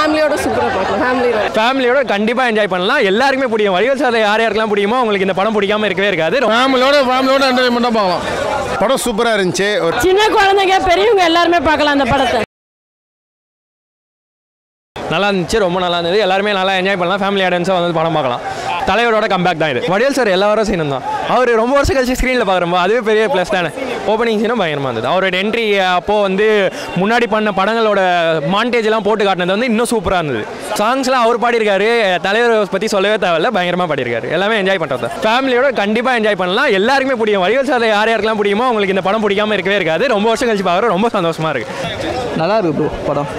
ஃபேமிலியோட சூப்பராக பார்க்கலாம். ஃபேமிலியோட கண்டிப்பாக என்ஜாய் பண்ணலாம். எல்லாருக்குமே பிடிக்கும். வடிவேல் சார் யார் யாருக்கெல்லாம் பிடிக்குமோ அவங்களுக்கு இந்த படம் பிடிக்காம இருக்கவே இருக்காது. ஃபேமிலியோட என்டர்டைன்மெண்ட்டாக பார்க்கலாம். படம் சூப்பராக இருந்துச்சு. ஒரு சின்ன குழந்தைங்க பெரியவங்க எல்லாருமே பார்க்கலாம் அந்த படத்தை. நல்லா இருந்துச்சு, ரொம்ப நல்லா இருந்தது. எல்லாருமே நல்லா என்ஜாய் பண்ணலாம். ஃபேமிலி ஆடியன்ஸாக வந்து படம் பார்க்கலாம். தலைவரோட கம்பேக் தான் இது. வடிவேல் சார் எல்லா வாரம் சீனும் தான். அவர் ரொம்ப வருஷம் கழிச்சு ஸ்க்ரீனில் பார்க்குறப்போ அதுவே பெரிய ப்ளஸ் தானே. ஓப்பனிங் சீனும் பயங்கரமாக இருந்தது. அவரோட என்ட்ரி அப்போது வந்து முன்னாடி பண்ண படங்களோட மாண்டேஜெல்லாம் போட்டு காட்டினது வந்து இன்னும் சூப்பராக இருந்தது. சாங்ஸ்லாம் அவர் பாடியிருக்காரு. தலைவர் பற்றி சொல்லவே தேவையில்ல, பயங்கரமாக பாடியிருக்காரு. எல்லாமே என்ஜாய் பண்ணுறது. ஃபேமிலியோட கண்டிப்பாக என்ஜாய் பண்ணலாம். எல்லாருக்குமே பிடிக்கும். வடிவேல் சார் யார் யாருக்கெல்லாம் பிடிக்குமோ அவங்களுக்கு இந்த படம் பிடிக்காம இருக்கவே இருக்காது. ரொம்ப வருஷம் கழிச்சு பார்க்குறோம். ரொம்ப சந்தோஷமாக இருக்குது. நல்லா இருக்கு ப்ரோ படம்.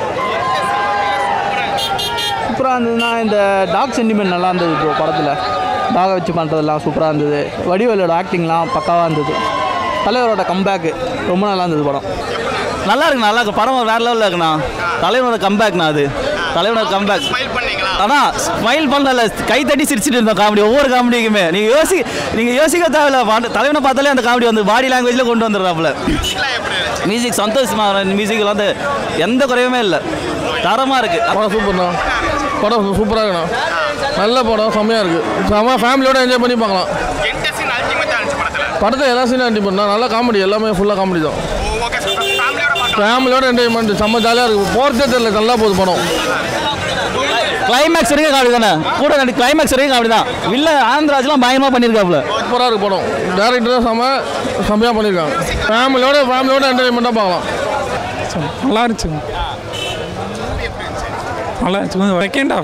சூப்பராக இருந்ததுன்னா இந்த டாக் சென்டிமெண்ட் நல்லா இருந்தது ப்ரோ. படத்தில் டாகை வச்சு பண்ணுறதுலாம் சூப்பராக இருந்தது. வடிவேலோட ஆக்டிங்லாம் பக்காவாக இருந்தது. தலைவரோட கம்பேக்கு ரொம்ப நல்லா இருந்தது படம். நல்லா இருக்கு. படம் வேறு லெவலில் இருக்குண்ணா. தலைவரோட கம்பேக்ண்ணா. அது தலைவரோட கம்பேக். ஆனால் ஸ்மைல் பண்ணல, கை தட்டி சிரிச்சுட்டு இருந்தோம். காமெடி ஒவ்வொரு காமெடிக்குமே நீங்கள் யோசிக்க தேவையில்ல. தலைவனை பார்த்தாலே அந்த காமெடி வந்து பாடி லாங்குவேஜில் கொண்டு வந்துடுறாப்புல. மியூசிக் சந்தோஷமாக, மியூசிக்கில் வந்து எந்த குறையுமே இல்லை. தரமாக இருக்குது. படம் சூப்பர்ண்ணா. படம் சூப்பராக இருக்குண்ணா. நல்ல படம், செம்மையாக இருக்குது. ஃபேமிலியோட என்ஜாய் பண்ணி பார்க்கலாம். படத்தை எல்லா சீனும் என்ஜாய் பண்ணா. நல்லா காமெடி, எல்லாமே ஃபுல்லாக காமெடி தான். ஃபேமிலியோட என்ஜாய்மெண்ட் செம்ம ஜாலியாக இருக்குது. போகிறதே தெரியல, நல்லா போகுது படம். கிளைமேக்ஸ் வரைக்கும் காமெடி தானே. கூட கிளைமேக்ஸ் வரைக்கும் காமெடி தான். வில்ல ஆனந்தராஜ்லாம் பயங்கரமாக பண்ணியிருக்காப்புல. சூப்பராக இருக்குது படம். டேரக்டர் செம்மையாக பண்ணியிருக்காங்க. ஃபேமிலியோட என்டர்டைன்மெண்ட்டாக பார்க்கலாம். நல்லா இருந்துச்சு. நல்லா இருந்துச்சு.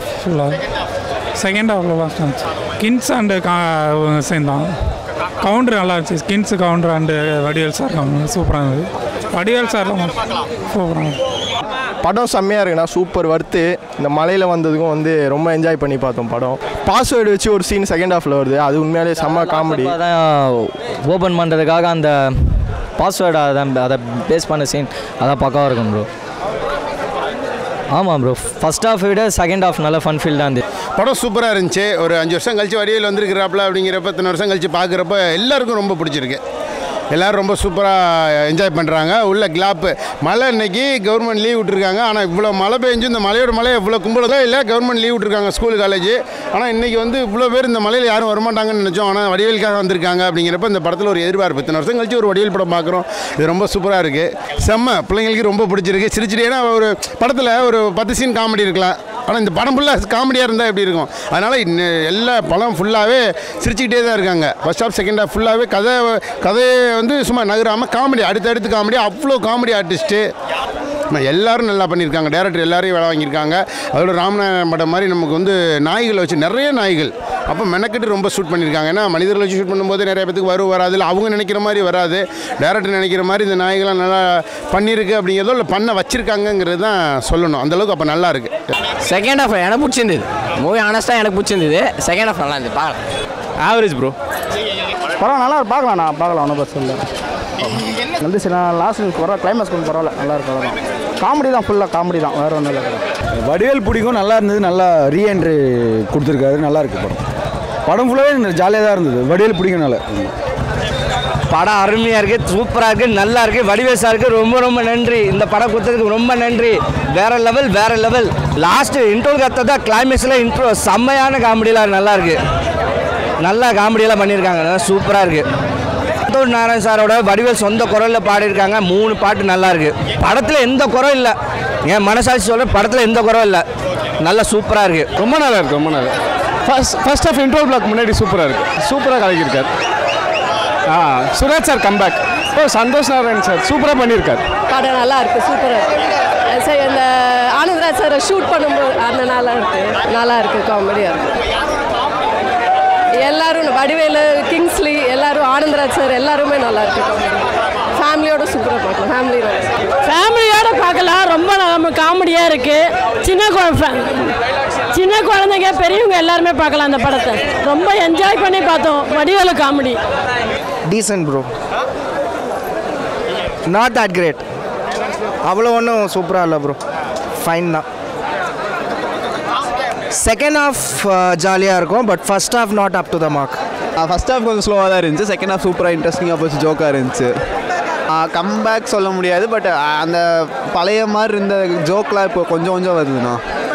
செகண்ட் ஹாஃபில் லாஸ்ட் இருந்துச்சு. கின்ஸ் அண்டு சேர்ந்தான். கவுண்டர் நல்லா இருந்துச்சு. கின்ஸு கவுண்டர் அண்டு வடிவேல் சார் சூப்பராக இருந்தது. வடிவேல் சார்லாம் சூப்பராக. படம் செம்மையாக இருக்குண்ணா. Super worth. இந்த மலையில் வந்ததுக்கும் வந்து ரொம்ப என்ஜாய் பண்ணி பார்த்தோம் படம். பாஸ்வேர்டு வச்சு ஒரு சீன் செகண்ட் ஹாஃபில் வருது. அது உண்மையிலே செம்ம காமெடி. அதான் ஓப்பன் பண்ணுறதுக்காக அந்த பாஸ்வேர்டை அதை பேஸ் பண்ண சீன் அதான் பக்காவாக இருக்கும் ப்ரோ. ஆமாம் ப்ரோ. ஃபஸ்ட் ஹாஃப் விட செகண்ட் ஹாஃப் நல்ல ஃபன் ஃபீல்டாக இருந்துச்சு. படம் சூப்பராக இருந்துச்சு. ஒரு 5 வருஷம் கழிச்சு வடிவேல் வந்திருக்கிறாப்புல அப்படிங்கிறப்ப இத்தனை வருஷம் கழிச்சு பார்க்குறப்ப எல்லாருக்கும் ரொம்ப பிடிச்சிருக்கு. எல்லோரும் ரொம்ப சூப்பராக என்ஜாய் பண்ணுறாங்க. உள்ள கிளாப்பு மழை இன்னைக்கு கவர்மெண்ட் லீவ் விட்டுருக்காங்க. ஆனால் இவ்வளோ மழை பெஞ்சு இந்த மலையோட மழை இவ்வளோ கும்பலதான் இல்லை. கவர்மெண்ட் லீவ் விட்டுருக்காங்க ஸ்கூல் காலேஜ். ஆனால் இன்றைக்கி வந்து இவ்வளோ பேர் இந்த மலையில் யாரும் வரமாட்டாங்கன்னு நினச்சோம். ஆனால் வடிவேலுக்காக வந்திருக்காங்க அப்படிங்கிறப்ப இந்த படத்தில் ஒரு எதிர்பார்ப்பு. இத்தனை வருஷம் கழிச்சு ஒரு வடிவேல் படம் பார்க்குறோம். இது ரொம்ப சூப்பராக இருக்குது. செம்ம பிள்ளைங்களுக்கு ரொம்ப பிடிச்சிருக்கு. சிரிச்சிட்டு ஏன்னா ஒரு படத்தில் ஒரு 10 சீன் காமெடி இருக்கலாம். ஆனால் இந்த படம் ஃபுல்லாக காமெடியாக இருந்தால் எப்படி இருக்கும். அதனால் எல்லா படம் ஃபுல்லாகவே சிரிச்சுக்கிட்டே தான் இருக்காங்க. ஃபர்ஸ்ட் ஹாஃப் செகண்ட் ஹாஃப் ஃபுல்லாகவே கதையை வந்து சும்மா நகராமல் காமெடி அடுத்தடுத்து காமெடி. அவ்வளோ காமெடி ஆர்டிஸ்ட்டு எல்லாரும் நல்லா பண்ணியிருக்காங்க. டேரக்டர் எல்லாரையும் வேலை வாங்கியிருக்காங்க. அதோட ராமநாதன் படம் மாதிரி நமக்கு வந்து நாய்களை வச்சு நிறைய நாய்கள் அப்போ மெனக்கெட்டு ரொம்ப ஷூட் பண்ணியிருக்காங்க. ஏன்னா மனிதர்களை வச்சு ஷூட் பண்ணும்போது நிறைய பேத்துக்கு வராது. இல்லை அவங்க நினைக்கிற மாதிரி வராது. டேரக்டர் நினைக்கிற மாதிரி இந்த நாய்கள்லாம் நல்லா பண்ணியிருக்கு அப்படிங்கிறதோ இல்லை பண்ண வச்சுருக்காங்கங்கிறது தான் சொல்லணும். அந்தளவுக்கு அப்போ நல்லா இருக்குது. செகண்ட் ஹாஃப் எனக்கு பிடிச்சிருந்தது. மூவி ஆனஸ்ட்டாக எனக்கு பிடிச்சிருந்தது. செகண்ட் ஹாஃப் நல்லா இருந்தது. பார்க்கலாம். Average bro. படம் நல்லா பார்க்கலாம். நான் பார்க்கலாம். ஒன்றும் பிரச்சனை இல்லை. வந்து சில லாஸ்ட் பரவாயில்ல. கிளைமேக்ஸ் கொஞ்சம் பரவாயில்ல. நல்லா இருக்கும். அவ்வளோதான். காமெடி தான். ஃபுல்லாக காமெடி தான். வேறு ஒன்றும் இல்லை. வடிவேல் பிடிக்கும். நல்லா இருந்தது. நல்லா ரீஎன்ட்ரி கொடுத்துருக்காரு. நல்லா இருக்குது படம். படம் ஃபுல்லாகவே ஜாலியாக தான் இருந்தது. வடிவேல் பிடிக்கும்னால படம் அருமையாக இருக்குது. சூப்பராக இருக்குது. நல்லா இருக்குது. வடிவேல் சாருக்கு ரொம்ப ரொம்ப நன்றி. இந்த படம் கொடுத்ததுக்கு ரொம்ப நன்றி. வேறு லெவல். லாஸ்ட்டு இன்ட்ரோ கற்றதா கிளைமேக்ஸில் இன்ட்ரோ செம்மையான காமெடியெலாம் நல்லா இருக்குது. நல்லா காமெடியெல்லாம் பண்ணியிருக்காங்க. நல்லா சூப்பராக இருக்குது. நாராயண் சாரோட வடிவேல் சொந்த குரலில் பாடியிருக்காங்க. 3 பாட்டு நல்லா இருக்குது. படத்தில் எந்த குறம் இல்லை. என் மனசாட்சி சொல்கிற படத்தில் எந்த குறம் இல்லை. நல்லா சூப்பராக இருக்குது. ரொம்ப நல்லா இருக்குது. ரொம்ப நல்லா. ஃபர்ஸ்ட் ஆஃப் இன்ட்ரோ பிளாக் முன்னாடி சூப்பராக இருக்குது. சூப்பராக கலக்கியிருக்கார். Suraj sir comeback. Santosh Narayan sir சூப்பராக பண்ணியிருக்கார். படம் நல்லா இருக்குது. சூப்பராக இருக்குது. சரி, அந்த ஆனந்தராஜ் சாரை ஷூட் பண்ணும்போது அந்த நல்லா இருக்குது. காமெடியாக இருக்குது. எல்லாரும் வடிவேலு, கிங்ஸ்லி எல்லாரும், ஆனந்தராஜ் சார் எல்லாருமே நல்லா இருக்கு. ஃபேமிலியோட சூப்பராக பார்க்கலாம். ஃபேமிலியோட பார்க்கலாம். ரொம்ப நம்ம காமெடியாக இருக்குது. சின்ன குழந்தைங்க பெரியவங்க எல்லாருமே பார்க்கலாம் அந்த படத்தை. ரொம்ப என்ஜாய் பண்ணி பார்த்தோம். Vadivelu comedy decent bro. Not that great. அவ்வளோ ஒன்றும் சூப்பராக இல்லை ப்ரோ. ஃபைன் தான். செகண்ட் ஹாஃப் ஜாலியாக இருக்கும். But first half not up to the mark. First half கொஞ்சம் ஸ்லோவாக தான் இருந்துச்சு. செகண்ட் ஹாஃப் சூப்பராக இன்ட்ரெஸ்டிங்காக போச்சு. ஜோக்காக இருந்துச்சு. கம்பேக் சொல்ல முடியாது, பட் அந்த பழைய மாதிரி இருந்த ஜோக்லாம் இப்போ கொஞ்சம் கொஞ்சம் வருதுண்ணா.